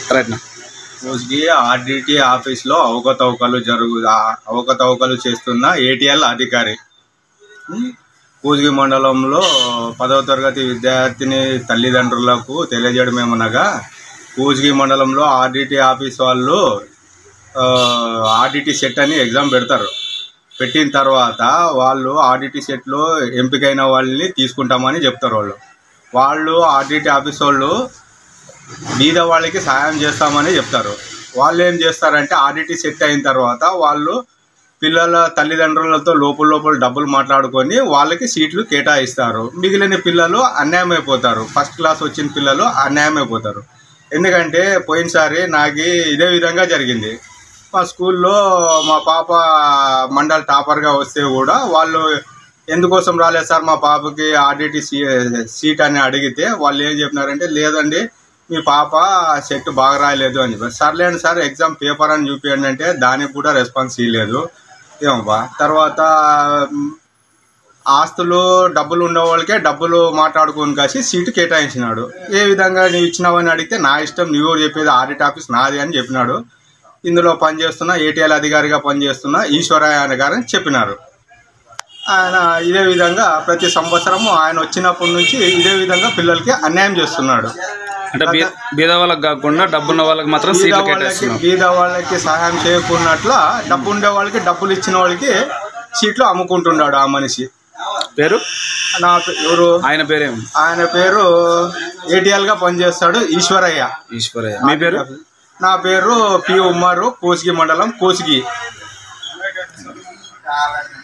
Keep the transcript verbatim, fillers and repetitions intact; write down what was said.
Kosgi RDT ఆఫీస్లో అవకతవకలు జరుగు అవకతవకలు చేస్తున్న ఏటీఎల్ అధికారి. కోస్గి మండలంలో పదవ తరగతి విద్యార్థిని తల్లిదండ్రులకు తెలియజేయడమేమనగా, కోస్గి మండలంలో ఆర్డిటి ఆఫీస్ వాళ్ళు ఆర్డిటి సెట్ అని ఎగ్జామ్ పెడతారు. పెట్టిన తర్వాత వాళ్ళు ఆర్డిటి సెట్లో ఎంపికైన వాళ్ళని తీసుకుంటామని చెప్తారు. వాళ్ళు వాళ్ళు ఆర్డిటి ఆఫీస్ వాళ్ళు బీద వాళ్ళకి సహాయం చేస్తామని చెప్తారు. వాళ్ళు ఏం చేస్తారంటే ఆర్డిటి సెట్ అయిన తర్వాత వాళ్ళు పిల్లల తల్లిదండ్రులతో లోపల లోపల డబ్బులు మాట్లాడుకొని వాళ్ళకి సీట్లు కేటాయిస్తారు. మిగిలిన పిల్లలు అన్యాయం అయిపోతారు. ఫస్ట్ క్లాస్ వచ్చిన పిల్లలు అన్యాయం అయిపోతారు. ఎందుకంటే పోయినసారి నాకు ఇదే విధంగా జరిగింది. మా స్కూల్లో మా పాప మండల్ టాపర్గా వస్తే కూడా వాళ్ళు ఎందుకోసం రాలేదు సార్ మా పాపకి ఆర్డిటి సీ సీట్ అని అడిగితే వాళ్ళు ఏం చెప్పినారంటే, లేదండి మీ పాప సెట్ బాగా రాయలేదు అని చెప్పారు. సర్లేండి సార్ ఎగ్జామ్ పేపర్ అని చూపించండి అంటే దానికి కూడా రెస్పాన్స్ ఇవ్వలేదు. ఏమబ్బా తర్వాత ఆస్తులు డబ్బులు ఉన్న వాళ్ళకే డబ్బులు మాట్లాడుకొని కాసి సీటు కేటాయించినాడు. ఏ విధంగా నువ్వు ఇచ్చినావని అడిగితే నా ఇష్టం, నువ్వు చెప్పేది ఆడిట్ ఆఫీస్ నాది అని చెప్పినాడు. ఇందులో పనిచేస్తున్న ఏటీఎల్ అధికారిగా పనిచేస్తున్న ఈశ్వరయ్య గారని చెప్పినారు. ఆయన ఇదే విధంగా ప్రతి సంవత్సరము ఆయన వచ్చినప్పటి నుంచి ఇదే విధంగా పిల్లలకి అన్యాయం చేస్తున్నాడు. అంటే బీద వాళ్ళకి కాకుండా డబ్బున్న వాళ్ళకి మాత్రం బీద వాళ్ళకి సహాయం చేయకున్నట్ల డబ్బు ఉండే వాళ్ళకి డబ్బులు ఇచ్చిన వాళ్ళకి సీట్లు అమ్ముకుంటున్నాడు ఆ మనిషి. పేరు నా ఎవరు ఆయన పేరేమి ఆయన పేరు ఏటీఎల్ గా పనిచేస్తాడు ఈశ్వరయ్య. ఈశ్వరయ్య. మీ పేరు? నా పేరు పి ఉమ్మరు, కోస్గి మండలం కోస్గి.